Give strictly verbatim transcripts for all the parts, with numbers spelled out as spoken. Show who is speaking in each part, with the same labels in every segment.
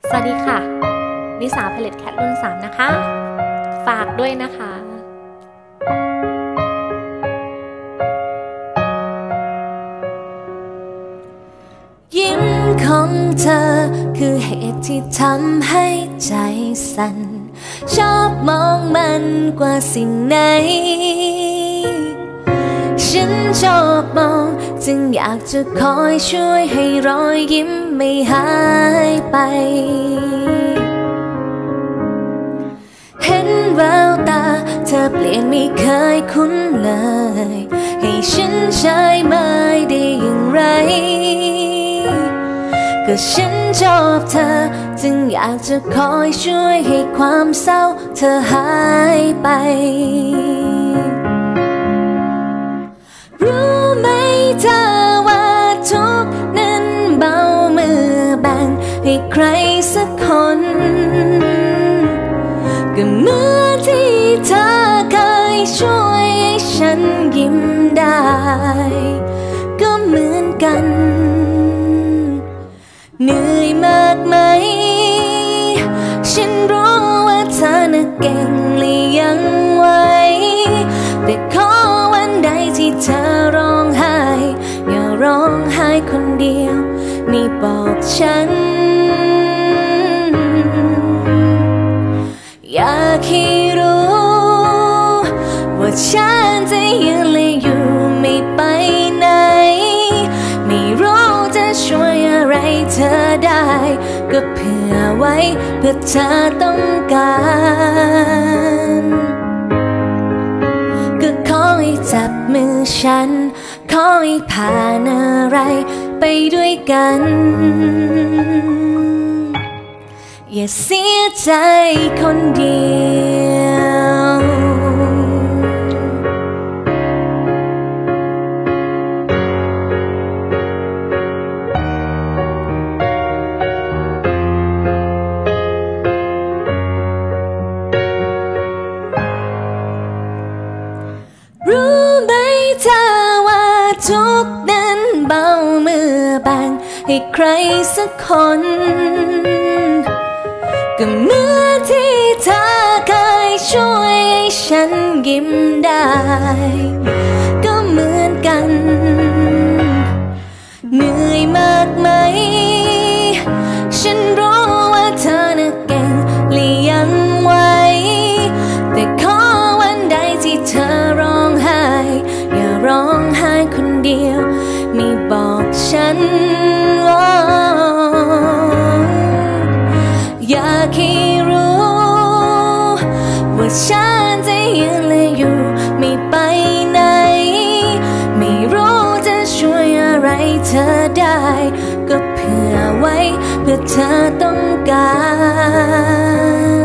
Speaker 1: สวัสดีค่ะนิสาผลิตแคทรุ่นสามนะคะฝากด้วยนะคะ
Speaker 2: ยิ้มของเธอคือเหตุที่ทำให้ใจสั่นชอบมองมันกว่าสิ่งไหนฉันชอบมองจึงอยากจะคอยช่วยให้รอยยิ้มไม่หายไปเห็นแววตาเธอเปลี่ยนไม่เคยคุ้นเลยให้ฉันใช้ไม่ได้อย่างไรก็ฉันชอบเธอจึงอยากจะคอยช่วยให้ความเศร้าเธอหายไปรู้ไหมเธอว่าทุกนั้นเบาเมื่อแบ่งให้ใครสักคนก็เมื่อที่เธอเคยช่วยให้ฉันยิ้มได้ก็เหมือนกันเหนื่อยมากไหมฉันรู้ว่าเธอน่ะเก่งและยังไหวแต่ขอวันใดที่เธอร้องไห้อย่าร้องไห้คนเดียวไม่บอกฉันอยากให้รู้ว่าฉันจะยืนและอยู่ไม่ไปไหนไม่รู้จะช่วยอะไรเธอได้ก็เผื่อไว้เพื่อเธอต้องการก็ขอให้จับมือฉันขอให้ผ่านอะไรไปด้วยกันอย่าเสียใจคนเดียวรู้ไหมเธอว่าทุกนั้นเบาเมื่อแบ่งให้ใครสักคนก็เมื่อที่เธอเคยช่วยให้ฉันยิ้มได้ก็เหมือนกันเหนื่อยมากไหมฉันรู้ว่าเธอน่ะเก่งและยังไหวแต่ขอวันใดที่เธอร้องไห้อย่าร้องไห้คนเดียวไม่บอกฉันอยากให้รู้ว่าฉันจะยืนและอยู่ไม่ไปไหนไม่รู้จะช่วยอะไรเธอได้ก็เผื่อไว้เพื่อเธอต้องการ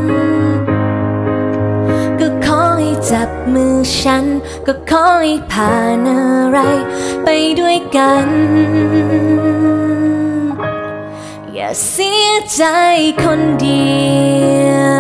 Speaker 2: ก็ขอให้จับมือฉันก็ขอให้ผ่านอะไรไปด้วยกันอย่าเสียใจคนเดียว